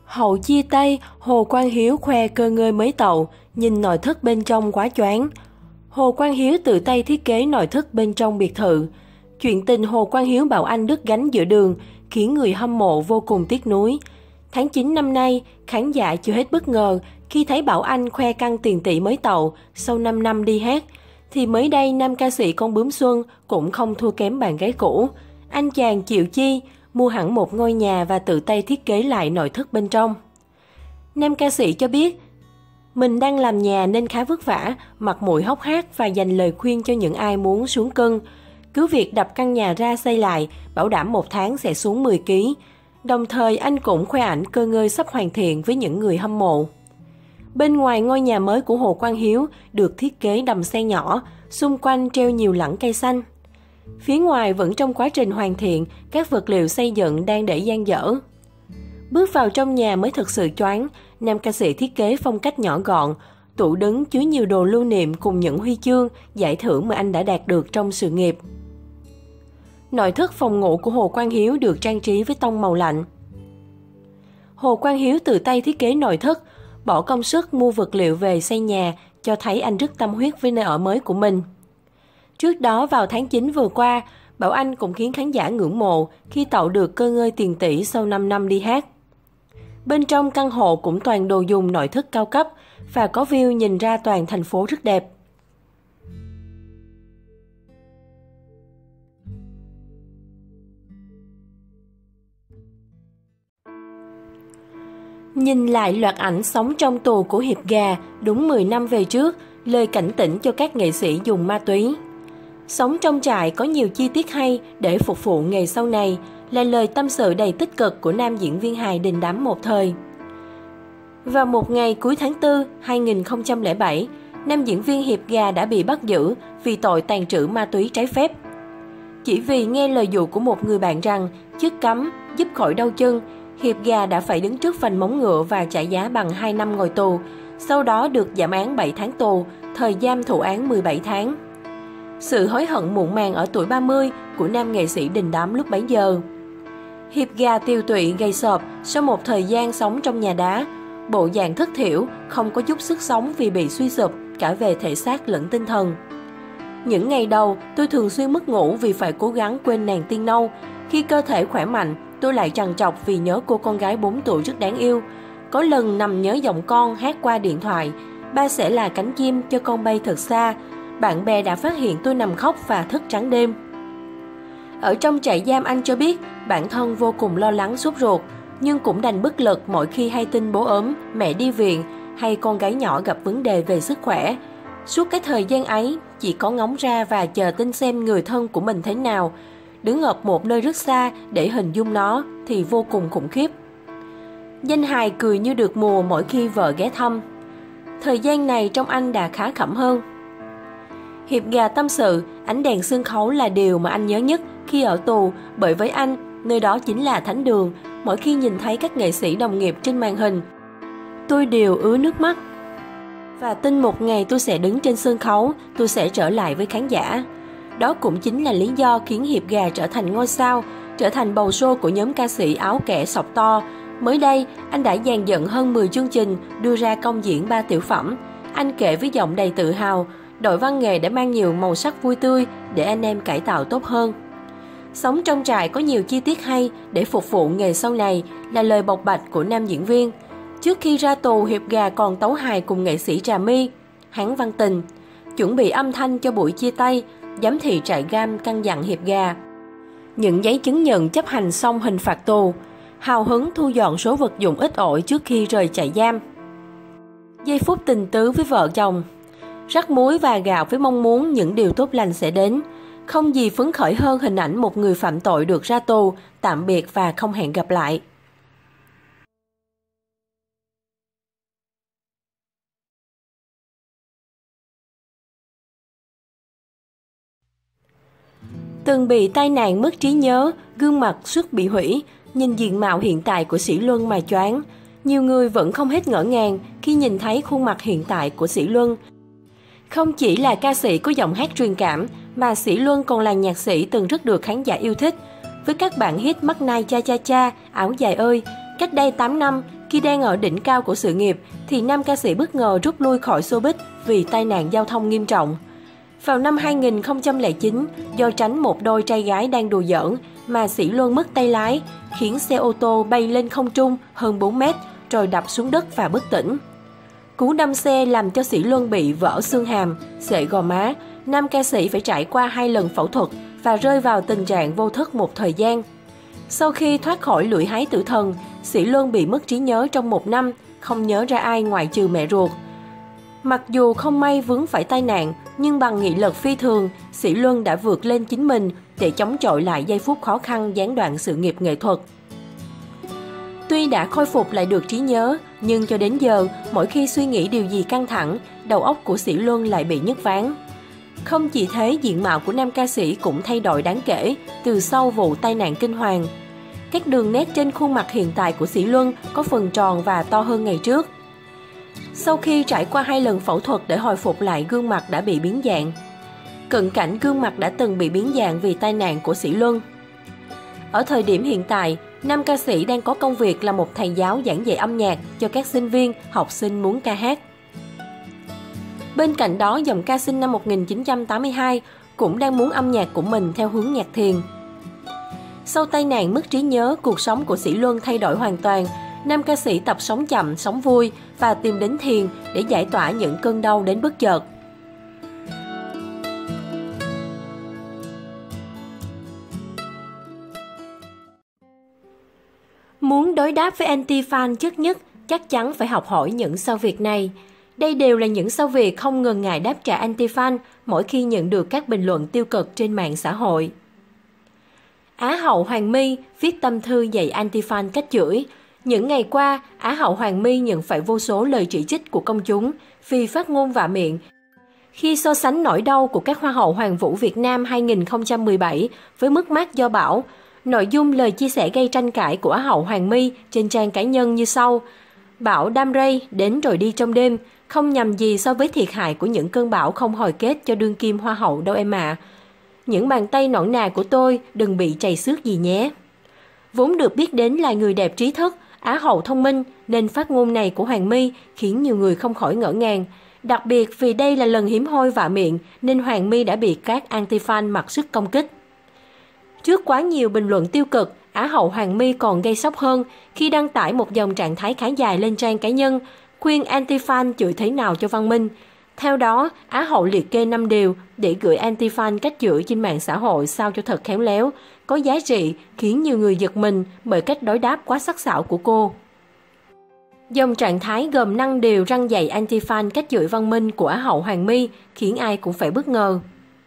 Hậu chia tay, Hồ Quang Hiếu khoe cơ ngơi mới tậu, nhìn nội thất bên trong quá choáng. Hồ Quang Hiếu tự tay thiết kế nội thất bên trong biệt thự. Chuyện tình Hồ Quang Hiếu bảo anh đứt gánh giữa đường khiến người hâm mộ vô cùng tiếc nuối. Tháng 9 năm nay, khán giả chưa hết bất ngờ khi thấy Bảo Anh khoe căn tiền tỷ mới tậu sau 5 năm đi hát. Thì mới đây nam ca sĩ Con Bướm Xuân cũng không thua kém bạn gái cũ. Anh chàng chịu chi, mua hẳn một ngôi nhà và tự tay thiết kế lại nội thất bên trong. Nam ca sĩ cho biết, mình đang làm nhà nên khá vất vả, mặt mũi hốc hác và dành lời khuyên cho những ai muốn xuống cân. Cứ việc đập căn nhà ra xây lại, bảo đảm 1 tháng sẽ xuống 10 kg. Đồng thời anh cũng khoe ảnh cơ ngơi sắp hoàn thiện với những người hâm mộ. Bên ngoài ngôi nhà mới của Hồ Quang Hiếu được thiết kế đầm sen nhỏ, xung quanh treo nhiều lẵng cây xanh. Phía ngoài vẫn trong quá trình hoàn thiện, các vật liệu xây dựng đang để dang dở. Bước vào trong nhà mới thực sự choáng, nam ca sĩ thiết kế phong cách nhỏ gọn, tủ đứng chứa nhiều đồ lưu niệm cùng những huy chương, giải thưởng mà anh đã đạt được trong sự nghiệp. Nội thất phòng ngủ của Hồ Quang Hiếu được trang trí với tông màu lạnh. Hồ Quang Hiếu tự tay thiết kế nội thất, bỏ công sức mua vật liệu về xây nhà, cho thấy anh rất tâm huyết với nơi ở mới của mình. Trước đó vào tháng 9 vừa qua, Bảo Anh cũng khiến khán giả ngưỡng mộ khi tậu được cơ ngơi tiền tỷ sau 5 năm đi hát. Bên trong căn hộ cũng toàn đồ dùng nội thất cao cấp và có view nhìn ra toàn thành phố rất đẹp. Nhìn lại loạt ảnh sống trong tù của Hiệp Gà đúng 10 năm về trước, lời cảnh tỉnh cho các nghệ sĩ dùng ma túy. Sống trong trại có nhiều chi tiết hay để phục vụ nghề sau này là lời tâm sự đầy tích cực của nam diễn viên hài đình đám một thời. Vào một ngày cuối tháng 4, 2007, nam diễn viên Hiệp Gà đã bị bắt giữ vì tội tàng trữ ma túy trái phép. Chỉ vì nghe lời dụ của một người bạn rằng chất cấm giúp khỏi đau chân, Hiệp Gà đã phải đứng trước vành móng ngựa và trả giá bằng 2 năm ngồi tù, sau đó được giảm án 7 tháng tù, thời gian thụ án 17 tháng. Sự hối hận muộn màng ở tuổi 30 của nam nghệ sĩ đình đám lúc bấy giờ. Hiệp Gà tiều tụy gầy sọp sau một thời gian sống trong nhà đá, bộ dạng thất thiểu, không có chút sức sống vì bị suy sụp cả về thể xác lẫn tinh thần. Những ngày đầu, tôi thường xuyên mất ngủ vì phải cố gắng quên nàng tiên nâu. Khi cơ thể khỏe mạnh, tôi lại trằn trọc vì nhớ cô con gái 4 tuổi rất đáng yêu. Có lần nằm nhớ giọng con hát qua điện thoại, ba sẽ là cánh chim cho con bay thật xa. Bạn bè đã phát hiện tôi nằm khóc và thức trắng đêm. Ở trong trại giam anh cho biết bản thân vô cùng lo lắng sốt ruột, nhưng cũng đành bất lực mỗi khi hay tin bố ốm, mẹ đi viện hay con gái nhỏ gặp vấn đề về sức khỏe. Suốt cái thời gian ấy, chỉ có ngóng ra và chờ tin xem người thân của mình thế nào. Đứng ở một nơi rất xa để hình dung nó thì vô cùng khủng khiếp. Danh hài cười như được mùa mỗi khi vợ ghé thăm. Thời gian này trong anh đã khá khẩm hơn. Hiệp Gà tâm sự, ánh đèn sân khấu là điều mà anh nhớ nhất khi ở tù, bởi với anh, nơi đó chính là thánh đường. Mỗi khi nhìn thấy các nghệ sĩ đồng nghiệp trên màn hình, tôi đều ứa nước mắt. Và tin một ngày tôi sẽ đứng trên sân khấu, tôi sẽ trở lại với khán giả. Đó cũng chính là lý do khiến Hiệp Gà trở thành ngôi sao, trở thành bầu show của nhóm ca sĩ áo kẻ sọc to. Mới đây, anh đã dàn dựng hơn 10 chương trình, đưa ra công diễn 3 tiểu phẩm. Anh kể với giọng đầy tự hào, đội văn nghệ đã mang nhiều màu sắc vui tươi để anh em cải tạo tốt hơn. Sống trong trại có nhiều chi tiết hay để phục vụ nghề sau này là lời bộc bạch của nam diễn viên. Trước khi ra tù, Hiệp Gà còn tấu hài cùng nghệ sĩ Trà My, Hán Văn Tình. Chuẩn bị âm thanh cho buổi chia tay, giám thị trại giam căn dặn Hiệp Gà những giấy chứng nhận chấp hành xong hình phạt tù, hào hứng thu dọn số vật dụng ít ỏi trước khi rời trại giam. Giây phút tình tứ với vợ chồng, rắc muối và gạo với mong muốn những điều tốt lành sẽ đến. Không gì phấn khởi hơn hình ảnh một người phạm tội được ra tù, tạm biệt và không hẹn gặp lại. Từng bị tai nạn mất trí nhớ, gương mặt suýt bị hủy, nhìn diện mạo hiện tại của Sỹ Luân mà choáng. Nhiều người vẫn không hết ngỡ ngàng khi nhìn thấy khuôn mặt hiện tại của Sỹ Luân. Không chỉ là ca sĩ có giọng hát truyền cảm, mà Sỹ Luân còn là nhạc sĩ từng rất được khán giả yêu thích. Với các bản hit Mắt Nai Cha Cha Cha, Áo Dài Ơi, cách đây 8 năm, Khi đang ở đỉnh cao của sự nghiệp, thì nam ca sĩ bất ngờ rút lui khỏi showbiz vì tai nạn giao thông nghiêm trọng. Vào năm 2009, do tránh một đôi trai gái đang đùa giỡn mà Sỹ Luân mất tay lái, khiến xe ô tô bay lên không trung hơn 4 mét rồi đập xuống đất và bất tỉnh. Cú đâm xe làm cho Sỹ Luân bị vỡ xương hàm, xệ gò má. Nam ca sĩ phải trải qua 2 lần phẫu thuật và rơi vào tình trạng vô thức một thời gian. Sau khi thoát khỏi lưỡi hái tử thần, Sỹ Luân bị mất trí nhớ trong 1 năm, không nhớ ra ai ngoại trừ mẹ ruột. Mặc dù không may vướng phải tai nạn, nhưng bằng nghị lực phi thường, Sỹ Luân đã vượt lên chính mình để chống chọi lại giây phút khó khăn gián đoạn sự nghiệp nghệ thuật. Tuy đã khôi phục lại được trí nhớ, nhưng cho đến giờ, mỗi khi suy nghĩ điều gì căng thẳng, đầu óc của Sỹ Luân lại bị nhức váng. Không chỉ thế, diện mạo của nam ca sĩ cũng thay đổi đáng kể từ sau vụ tai nạn kinh hoàng. Các đường nét trên khuôn mặt hiện tại của Sỹ Luân có phần tròn và to hơn ngày trước. Sau khi trải qua 2 lần phẫu thuật để hồi phục lại gương mặt đã bị biến dạng. Cận cảnh gương mặt đã từng bị biến dạng vì tai nạn của Sỹ Luân. Ở thời điểm hiện tại, nam ca sĩ đang có công việc là một thầy giáo giảng dạy âm nhạc cho các sinh viên, học sinh muốn ca hát. Bên cạnh đó, dòng ca sinh năm 1982 cũng đang muốn âm nhạc của mình theo hướng nhạc thiền. Sau tai nạn mất trí nhớ, cuộc sống của Sỹ Luân thay đổi hoàn toàn. Nam ca sĩ tập sống chậm, sống vui và tìm đến thiền để giải tỏa những cơn đau đến bất chợt. Muốn đối đáp với anti-fan chất nhất, chắc chắn phải học hỏi những sao Việt này. Đây đều là những sao Việt không ngần ngại đáp trả anti-fan mỗi khi nhận được các bình luận tiêu cực trên mạng xã hội. Á hậu Hoàng My viết tâm thư dạy anti-fan cách chửi. Những ngày qua, Á hậu Hoàng My nhận phải vô số lời chỉ trích của công chúng vì phát ngôn vạ miệng. Khi so sánh nỗi đau của các Hoa hậu Hoàng vũ Việt Nam 2017 với mất mát do bão, nội dung lời chia sẻ gây tranh cãi của Á hậu Hoàng My trên trang cá nhân như sau. Bão Đam Ray đến rồi đi trong đêm, không nhầm gì so với thiệt hại của những cơn bão không hồi kết cho đương kim Hoa hậu đâu em ạ. Những bàn tay nõn nà của tôi đừng bị trầy xước gì nhé. Vốn được biết đến là người đẹp trí thức, Á hậu thông minh, nên phát ngôn này của Hoàng My khiến nhiều người không khỏi ngỡ ngàng. Đặc biệt vì đây là lần hiếm hoi vạ miệng nên Hoàng My đã bị các anti-fan mặc sức công kích. Trước quá nhiều bình luận tiêu cực, Á hậu Hoàng My còn gây sốc hơn khi đăng tải một dòng trạng thái khá dài lên trang cá nhân, khuyên anti-fan chửi thế nào cho văn minh. Theo đó, Á hậu liệt kê 5 điều để gửi anti-fan cách chửi trên mạng xã hội sao cho thật khéo léo, có giá trị, khiến nhiều người giật mình bởi cách đối đáp quá sắc sảo của cô. Dòng trạng thái gồm 5 điều răn dạy anti-fan cách chửi văn minh của Á hậu Hoàng My khiến ai cũng phải bất ngờ.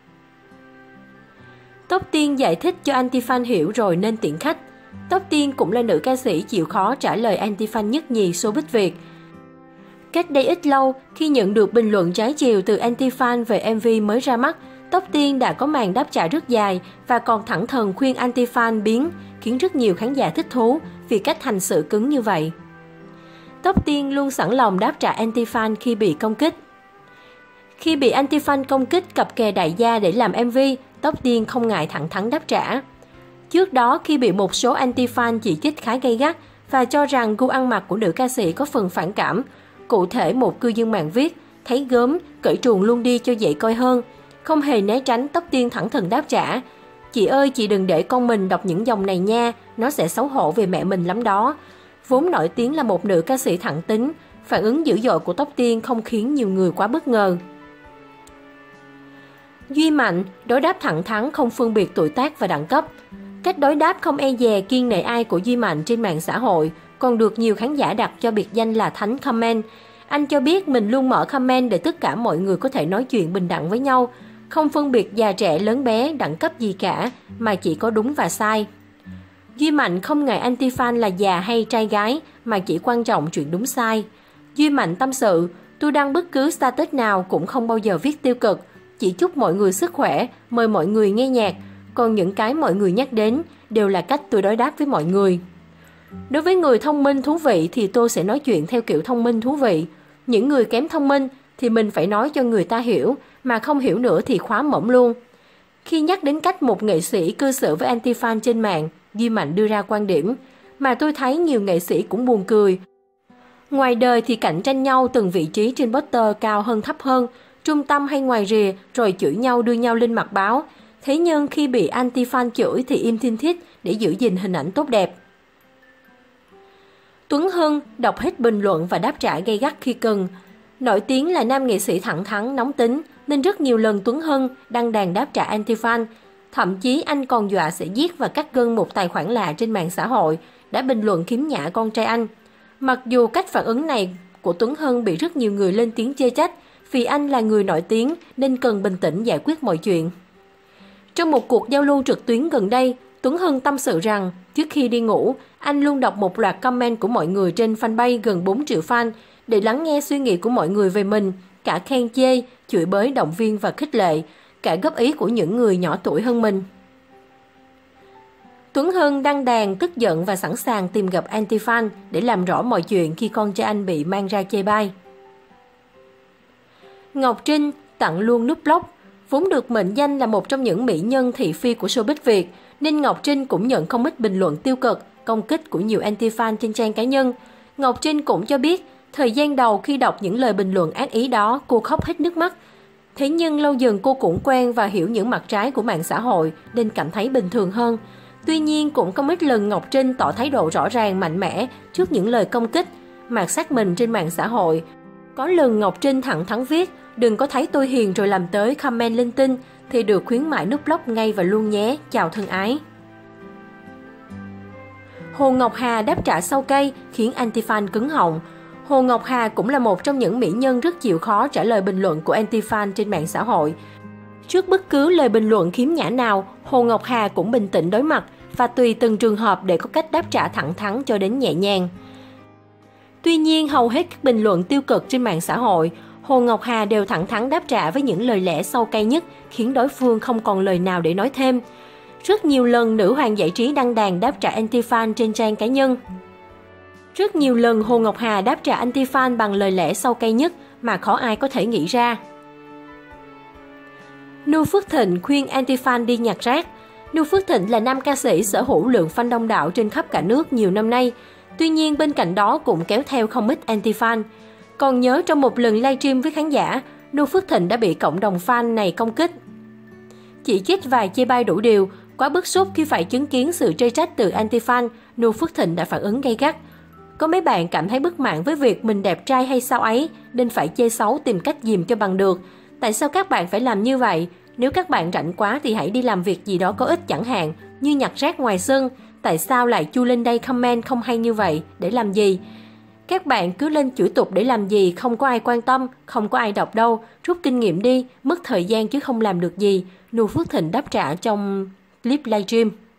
Tóc Tiên giải thích cho anti-fan hiểu rồi nên tiện khách. Tóc Tiên cũng là nữ ca sĩ chịu khó trả lời anti-fan nhất nhì showbiz Việt. Cách đây ít lâu, khi nhận được bình luận trái chiều từ anti-fan về MV mới ra mắt, Tóc Tiên đã có màn đáp trả rất dài và còn thẳng thừng khuyên anti-fan biến, khiến rất nhiều khán giả thích thú vì cách hành xử cứng như vậy. Tóc Tiên luôn sẵn lòng đáp trả anti-fan khi bị công kích. Khi bị anti-fan công kích cặp kè đại gia để làm MV, Tóc Tiên không ngại thẳng thắn đáp trả. Trước đó, khi bị một số anti-fan chỉ trích khá gay gắt và cho rằng gu ăn mặc của nữ ca sĩ có phần phản cảm, cụ thể một cư dân mạng viết, thấy gớm, cởi truồng luôn đi cho dễ coi hơn. Không hề né tránh, Tóc Tiên thẳng thừng đáp trả. Chị ơi, chị đừng để con mình đọc những dòng này nha, nó sẽ xấu hổ về mẹ mình lắm đó. Vốn nổi tiếng là một nữ ca sĩ thẳng tính, phản ứng dữ dội của Tóc Tiên không khiến nhiều người quá bất ngờ. Duy Mạnh, đối đáp thẳng thắn không phân biệt tuổi tác và đẳng cấp. Cách đối đáp không e dè kiêng nể ai của Duy Mạnh trên mạng xã hội còn được nhiều khán giả đặt cho biệt danh là Thánh Comment. Anh cho biết mình luôn mở comment để tất cả mọi người có thể nói chuyện bình đẳng với nhau, không phân biệt già trẻ lớn bé, đẳng cấp gì cả, mà chỉ có đúng và sai. Duy Mạnh không ngại anti-fan là già hay trai gái, mà chỉ quan trọng chuyện đúng sai. Duy Mạnh tâm sự, tôi đăng bất cứ status nào cũng không bao giờ viết tiêu cực, chỉ chúc mọi người sức khỏe, mời mọi người nghe nhạc, còn những cái mọi người nhắc đến đều là cách tôi đối đáp với mọi người. Đối với người thông minh thú vị thì tôi sẽ nói chuyện theo kiểu thông minh thú vị. Những người kém thông minh thì mình phải nói cho người ta hiểu, mà không hiểu nữa thì khóa mỏng luôn. Khi nhắc đến cách một nghệ sĩ cư xử với anti-fan trên mạng, Duy Mạnh đưa ra quan điểm mà tôi thấy nhiều nghệ sĩ cũng buồn cười. Ngoài đời thì cạnh tranh nhau từng vị trí trên poster cao hơn thấp hơn, trung tâm hay ngoài rìa, rồi chửi nhau đưa nhau lên mặt báo. Thế nhưng khi bị anti-fan chửi thì im thiên thít để giữ gìn hình ảnh tốt đẹp. Tuấn Hưng đọc hết bình luận và đáp trả gay gắt khi cần. Nổi tiếng là nam nghệ sĩ thẳng thắn, nóng tính, nên rất nhiều lần Tuấn Hưng đăng đàn đáp trả anti-fan. Thậm chí anh còn dọa sẽ giết và cắt gân một tài khoản lạ trên mạng xã hội, đã bình luận khiếm nhã con trai anh. Mặc dù cách phản ứng này của Tuấn Hưng bị rất nhiều người lên tiếng chê trách, vì anh là người nổi tiếng nên cần bình tĩnh giải quyết mọi chuyện. Trong một cuộc giao lưu trực tuyến gần đây, Tuấn Hưng tâm sự rằng trước khi đi ngủ, anh luôn đọc một loạt comment của mọi người trên fanpage gần 4 triệu fan để lắng nghe suy nghĩ của mọi người về mình, cả khen chê, chửi bới, động viên và khích lệ, cả góp ý của những người nhỏ tuổi hơn mình. Tuấn Hưng đăng đàn tức giận và sẵn sàng tìm gặp anti-fan để làm rõ mọi chuyện khi con trai anh bị mang ra chê bai. Ngọc Trinh tặng luôn nút block. Vốn được mệnh danh là một trong những mỹ nhân thị phi của showbiz Việt, nên Ngọc Trinh cũng nhận không ít bình luận tiêu cực, công kích của nhiều anti-fan trên trang cá nhân. Ngọc Trinh cũng cho biết, thời gian đầu khi đọc những lời bình luận ác ý đó, cô khóc hết nước mắt. Thế nhưng lâu dần cô cũng quen và hiểu những mặt trái của mạng xã hội nên cảm thấy bình thường hơn. Tuy nhiên cũng không ít lần Ngọc Trinh tỏ thái độ rõ ràng mạnh mẽ trước những lời công kích, mạt sát mình trên mạng xã hội. Có lần Ngọc Trinh thẳng thắn viết, đừng có thấy tôi hiền rồi làm tới comment linh tinh thì được khuyến mại nút block ngay và luôn nhé, chào thân ái. Hồ Ngọc Hà đáp trả sau cây khiến anti-fan cứng họng. Hồ Ngọc Hà cũng là một trong những mỹ nhân rất chịu khó trả lời bình luận của anti-fan trên mạng xã hội. Trước bất cứ lời bình luận khiếm nhã nào, Hồ Ngọc Hà cũng bình tĩnh đối mặt và tùy từng trường hợp để có cách đáp trả thẳng thắn cho đến nhẹ nhàng. Tuy nhiên, hầu hết các bình luận tiêu cực trên mạng xã hội, Hồ Ngọc Hà đều thẳng thắn đáp trả với những lời lẽ sâu cay nhất, khiến đối phương không còn lời nào để nói thêm. Rất nhiều lần nữ hoàng giải trí đăng đàn đáp trả anti-fan trên trang cá nhân. Rất nhiều lần Hồ Ngọc Hà đáp trả anti-fan bằng lời lẽ sâu cay nhất mà khó ai có thể nghĩ ra. Nu Phước Thịnh khuyên anti-fan đi nhặt rác. Nu Phước Thịnh là nam ca sĩ sở hữu lượng fan đông đảo trên khắp cả nước nhiều năm nay. Tuy nhiên bên cạnh đó cũng kéo theo không ít anti-fan. Còn nhớ trong một lần livestream với khán giả, Nu Phước Thịnh đã bị cộng đồng fan này công kích. Chỉ trích và chê bai đủ điều, quá bức xúc khi phải chứng kiến sự chê trách từ anti-fan, Nu Phước Thịnh đã phản ứng gay gắt. Có mấy bạn cảm thấy bất mãn với việc mình đẹp trai hay sao ấy, nên phải chê xấu tìm cách dìm cho bằng được. Tại sao các bạn phải làm như vậy? Nếu các bạn rảnh quá thì hãy đi làm việc gì đó có ích chẳng hạn, như nhặt rác ngoài sân. Tại sao lại chui lên đây comment không hay như vậy? Để làm gì? Các bạn cứ lên chửi tục để làm gì? Không có ai quan tâm, không có ai đọc đâu. Rút kinh nghiệm đi, mất thời gian chứ không làm được gì. Nu Phước Thịnh đáp trả trong clip livestream.